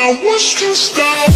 I was to stop.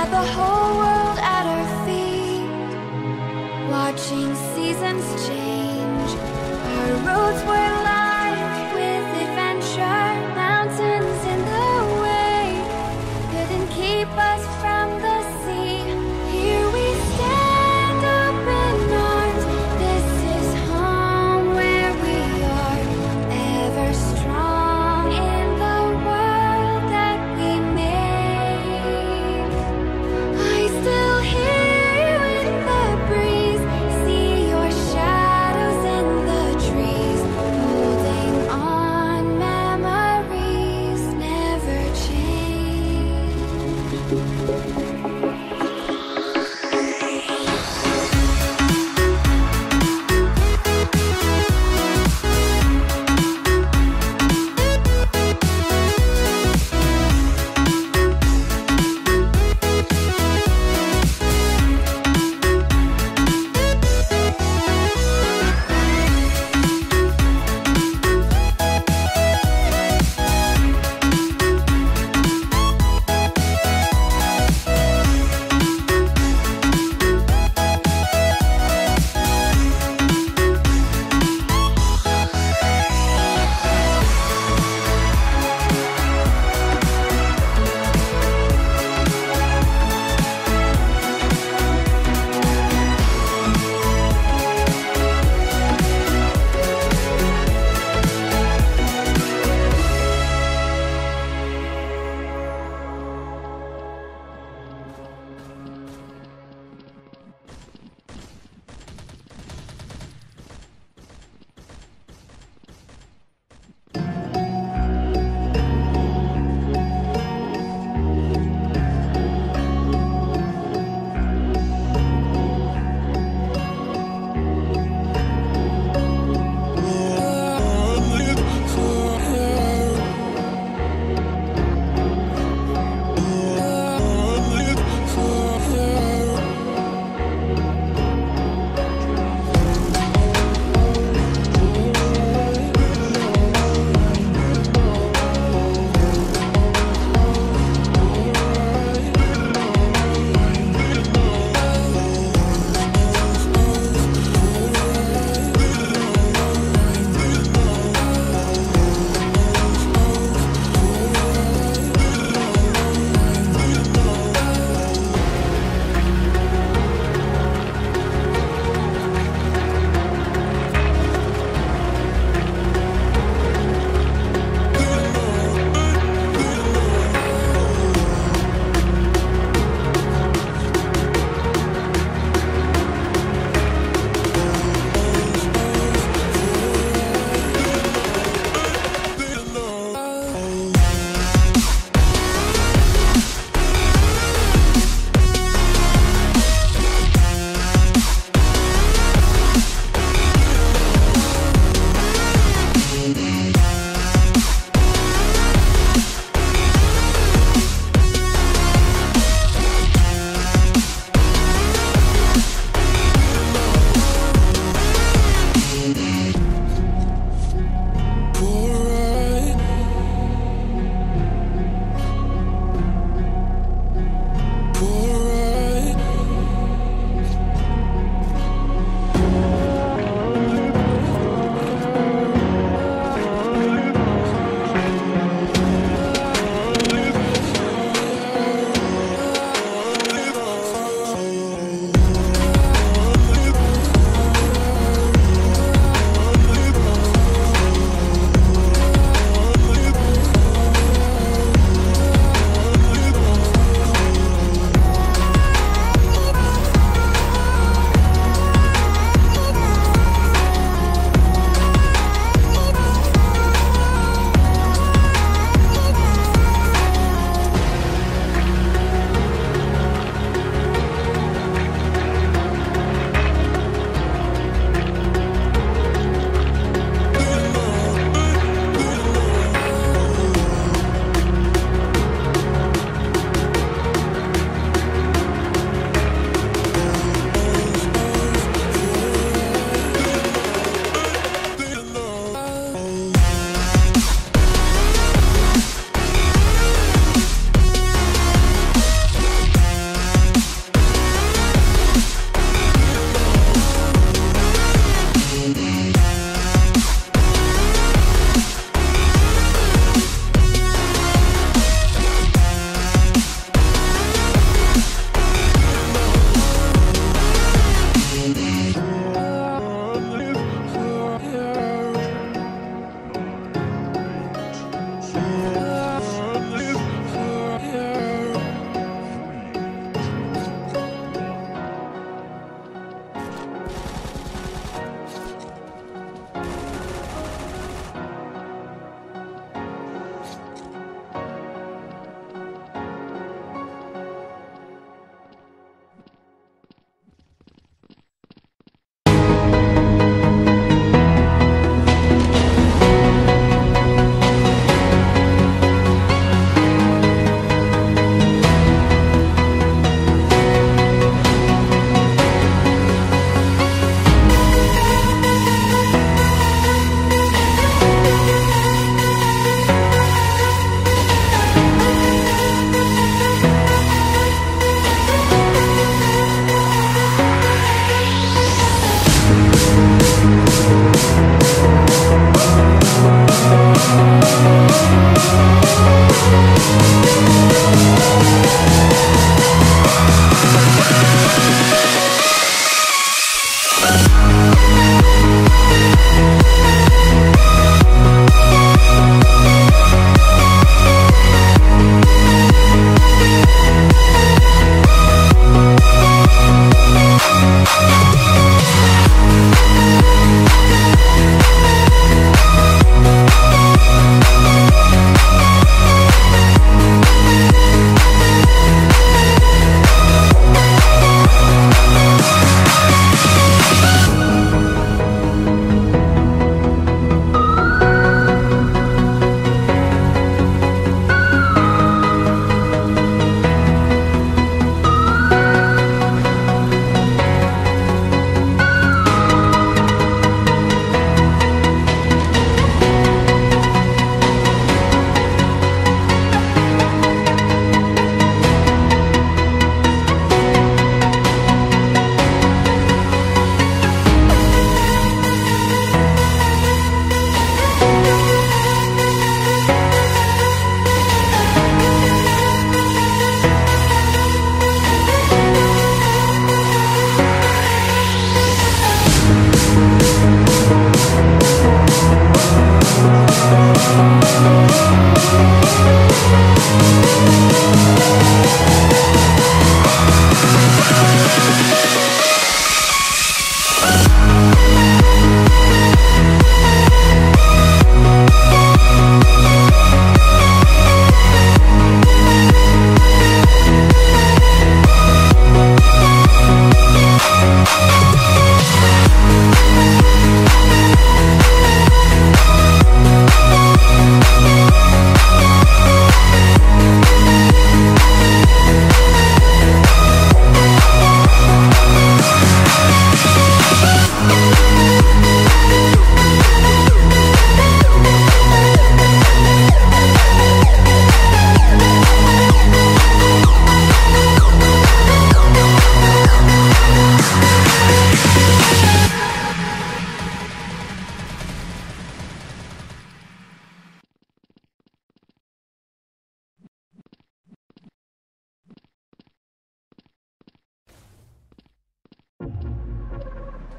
had the whole world at our feet, watching seasons change. Our roads were lined with adventure, mountains in the way couldn't keep us from the sea. Here we stand, open arms. This is home where we are, ever strong in the world that we made. I still hear you in the breeze, see your shadows in the trees, holding on, memories never change.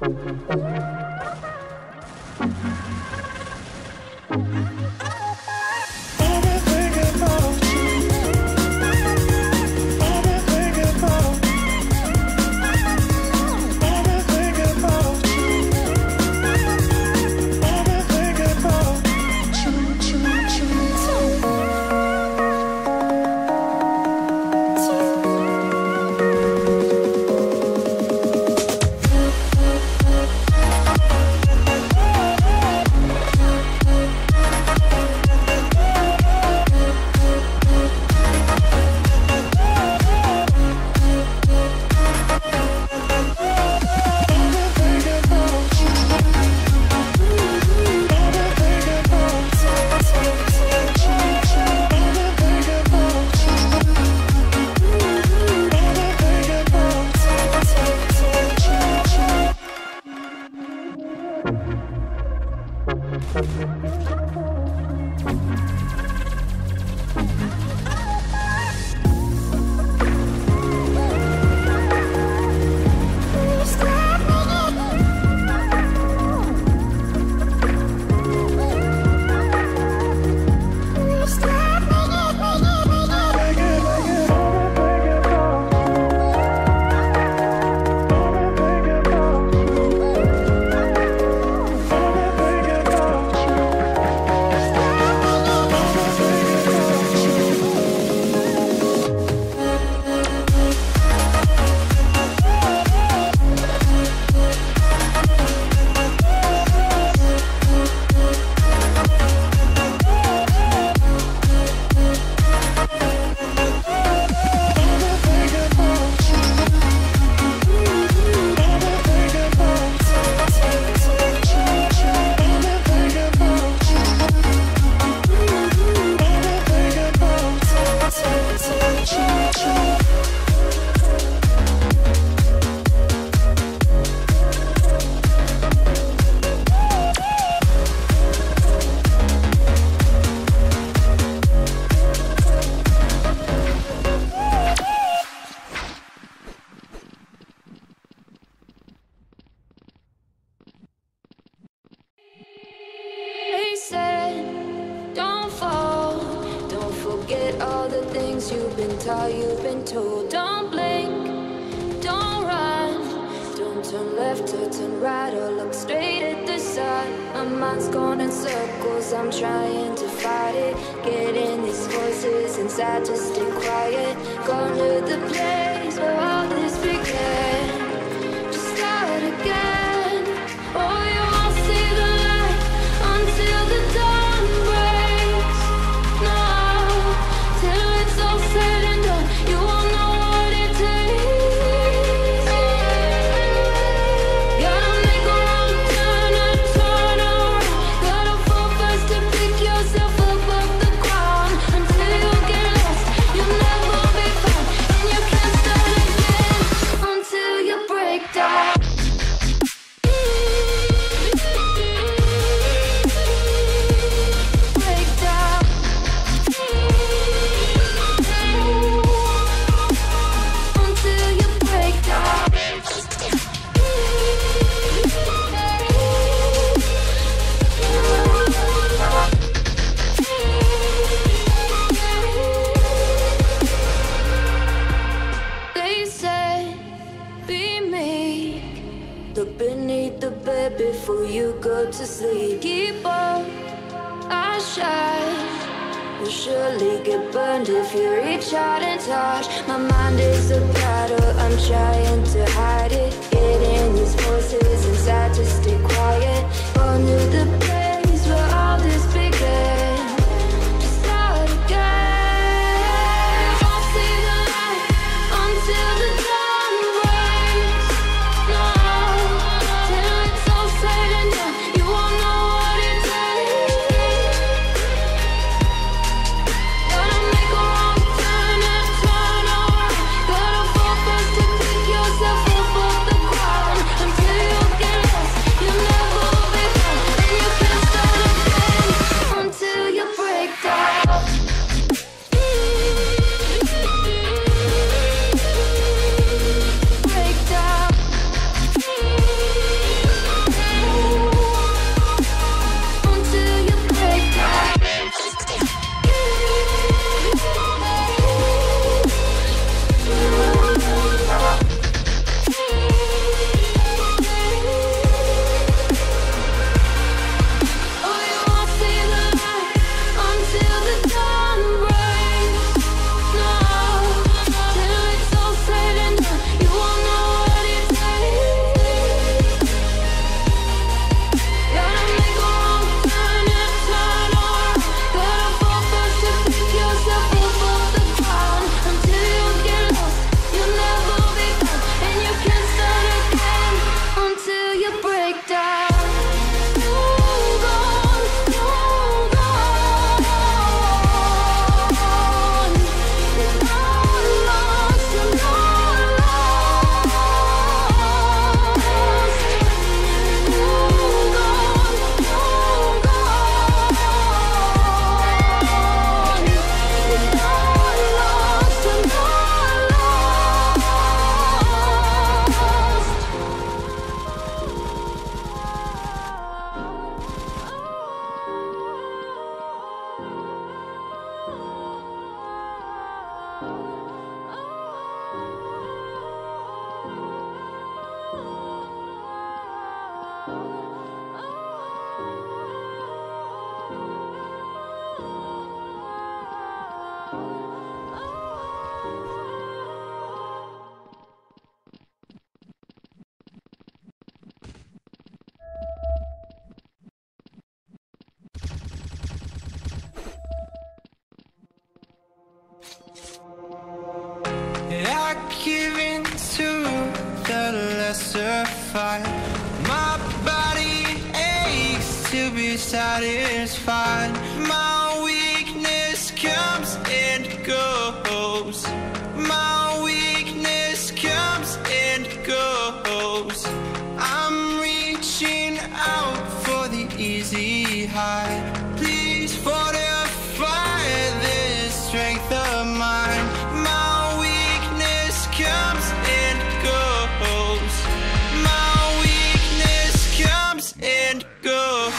You've been taught, you've been told. Don't blink, don't run, don't turn left or turn right or look straight at the sun. My mind's going in circles, I'm trying to fight it. Getting these voices inside to stay quiet. Going to the place where all this began. Just start again. Oh, you won't see the light until the dawn breaks. No, till it's all said and done, you won't know what it takes. Gotta make a wrong turn and turn around. Gotta fall fast to pick yourself up off the ground. Until you get lost, you'll never be found. And you can't start again until you break down. Break down. Until you break down. They said, be meek. Look beneath the bed before you go to sleep. Keep on, I shine. You'll surely get burned if you reach out and touch. My mind is a battle, I'm trying to hide it. Getting these voices inside to stay quiet. Going to the place where all this began. Just start again. Won't see the light until the dawn breaks. No, till it's all said and done, you won't know what it takes. Gotta make a wrong turn and turn around. Gotta fall fast to pick yourself up. satisfied. My body aches to be satisfied. My weakness comes and goes. My weakness comes and goes. I'm reaching out for the easy high. Please fortify this strength of mine. My weakness comes and goes. My weakness comes and goes.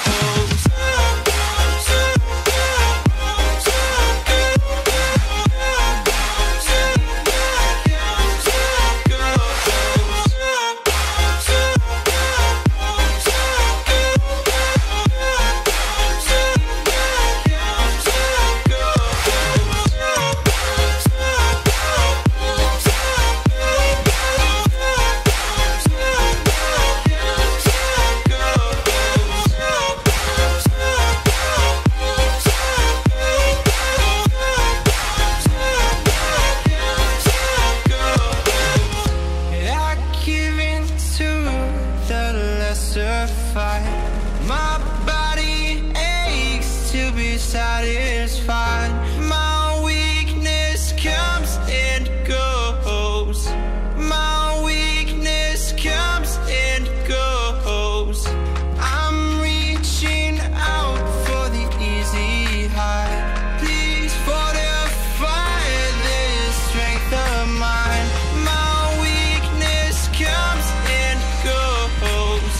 My body aches to be satisfied. My weakness comes and goes. My weakness comes and goes. I'm reaching out for the easy high. Please fortify this strength of mine. My weakness comes and goes.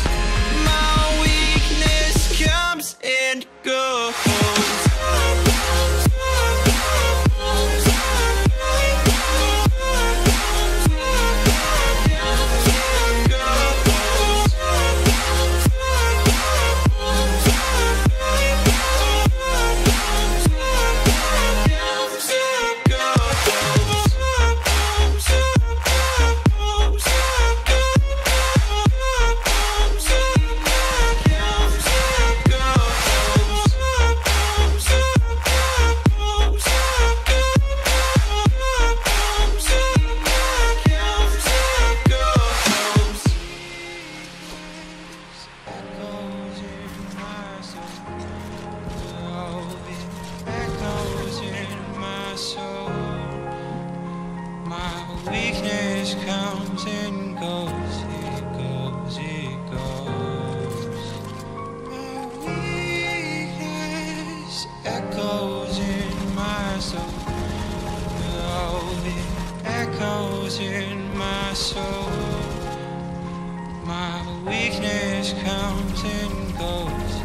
And go. Weakness comes and goes, it goes, it goes. My weakness echoes in my soul. Oh, it echoes in my soul. My weakness comes and goes.